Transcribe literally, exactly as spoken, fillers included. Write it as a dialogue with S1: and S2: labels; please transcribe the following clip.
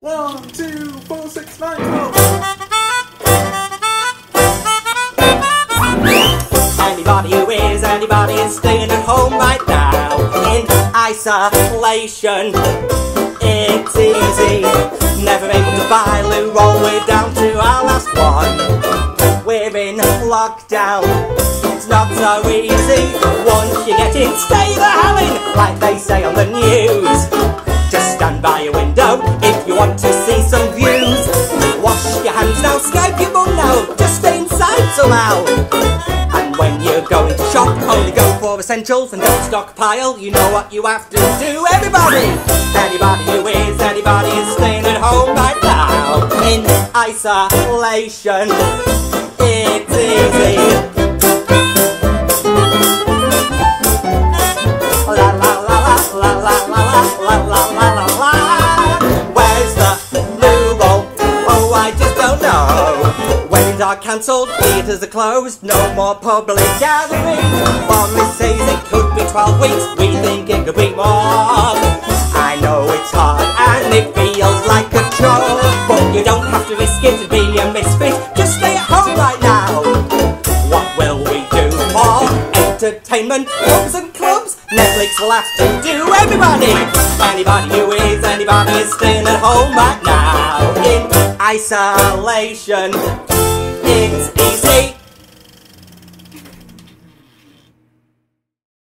S1: One, two, four, six, nine, twelve.
S2: Anybody who is, anybody is staying at home right now in isolation. It's easy, never able to buy loo roll. We're down to our last one. We're in lockdown. It's not so easy. Once you get in, stay the hell in, like they say on the news. Just stand by your window if you want to see some views. Wash your hands now, Skype your mum now. Just stay inside somehow. And when you're going to shop, only go for essentials and don't stockpile. You know what you have to do, everybody. Anybody who is, anybody is staying at home right now in isolation. It's easy. La la la la la la la la la la la. Where's the loo roll? Oh, I just don't know. Weddings are cancelled, theatres are closed, no more public gatherings. Boris says it could be twelve weeks, we think it could be more. I know it's hard and it feels like a chore, but you don't have to risk it to be a misfit. Just stay at home right now. What will we do for entertainment? Pubs and clubs? Netflix will have to do, everybody. Anybody who is, anybody is staying at home right now in isolation. It's easy.